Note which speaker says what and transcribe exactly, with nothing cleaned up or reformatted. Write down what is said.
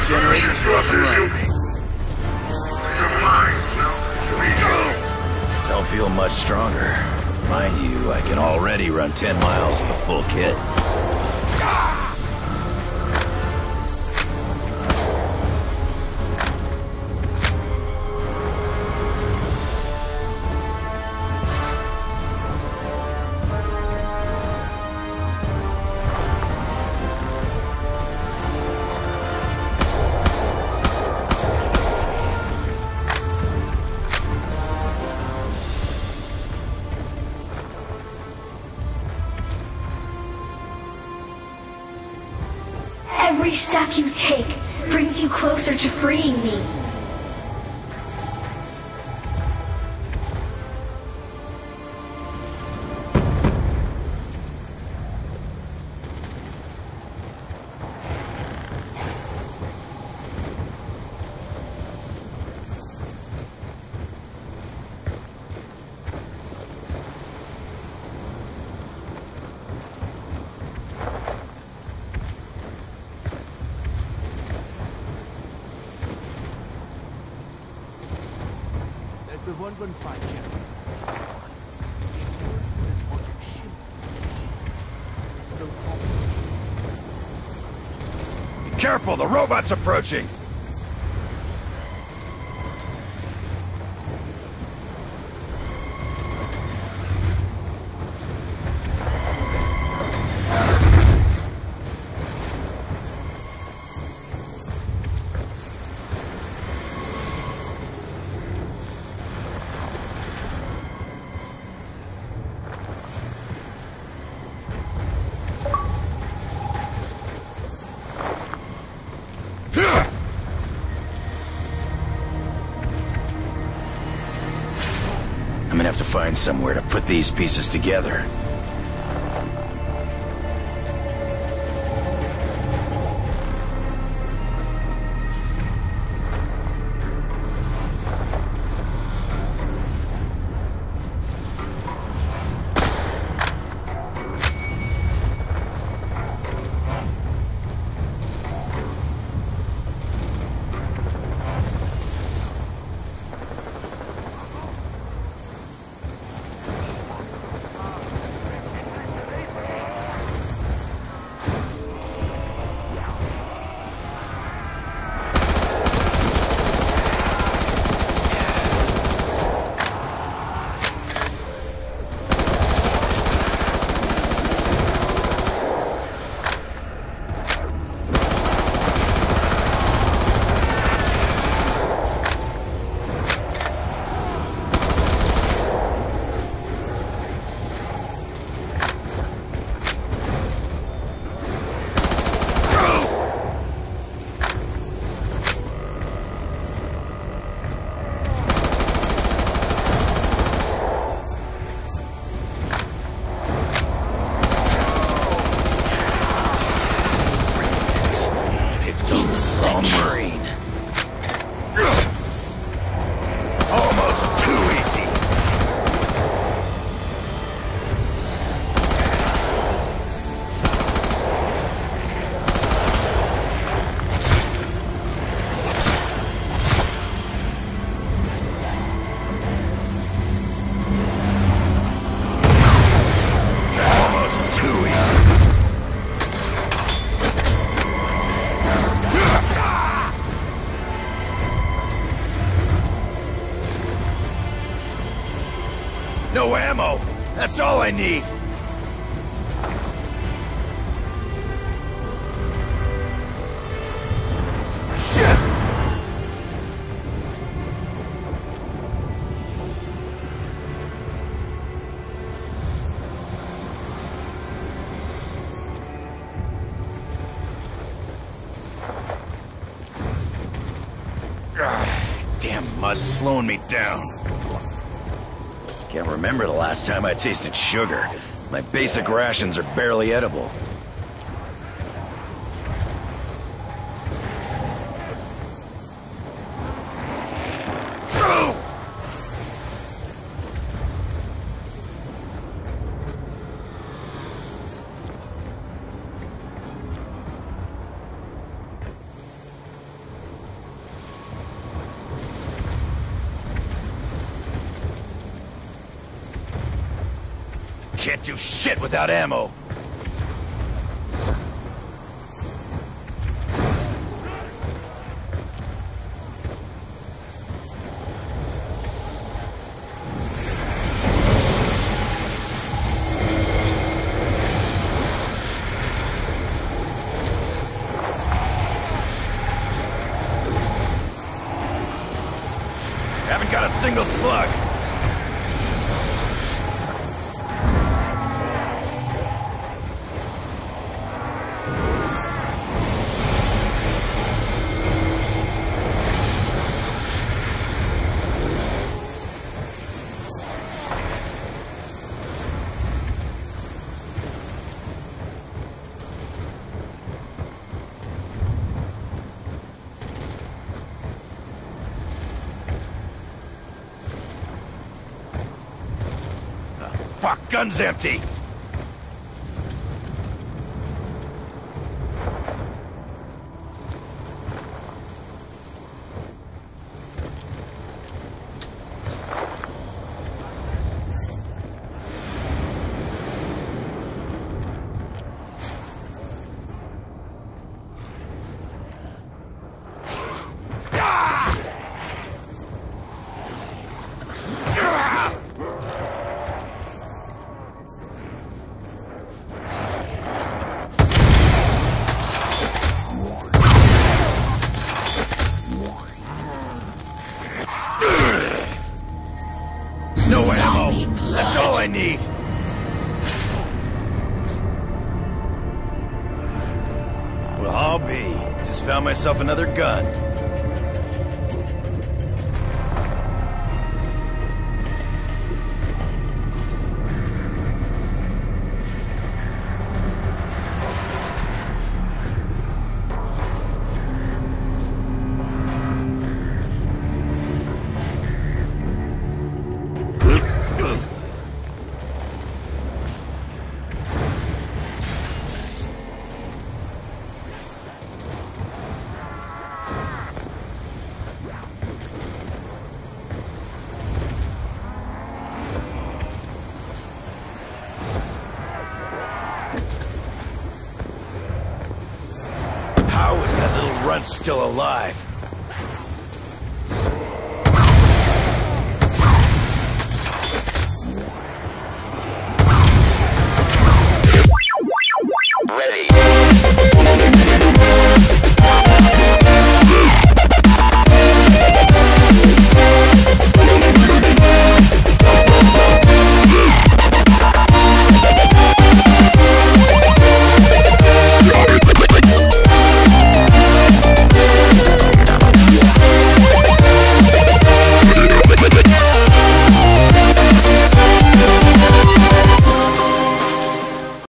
Speaker 1: Generators are up and running. Don't feel much stronger. Mind you, I can already run ten miles with a full kit.
Speaker 2: Every step you take brings you closer to freeing me.
Speaker 1: Be careful, the robot's approaching! I'm gonna have to find somewhere to put these pieces together. Wrong Marine. Almost too easy. Almost too easy. No ammo! That's all I need! Shit! Ah, damn mud's slowing me down. Can't remember the last time I tasted sugar. My basic rations are barely edible. Can't do shit without ammo. Haven't got a single slug. Fuck, gun's empty! No ammo! That's all I need! Well, I'll be. Just found myself another gun. How is that little runt still alive?